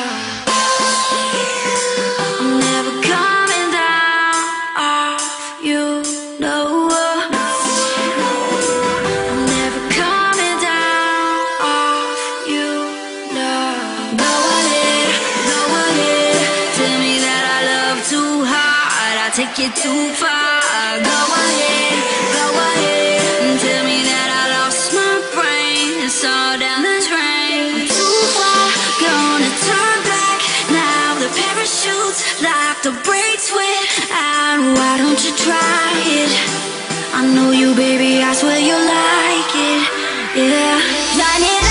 I'm never coming down off you, no. I'm never coming down off you, no. Go ahead, tell me that I love too hard, I take it too far. Go ahead, and tell me that I lost my brain, it's all down the drain. I'm too far gonna turn back now. The parachute's locked, the brakes went out. Why don't you try it? I know you, baby, I swear you like it. Yeah, line it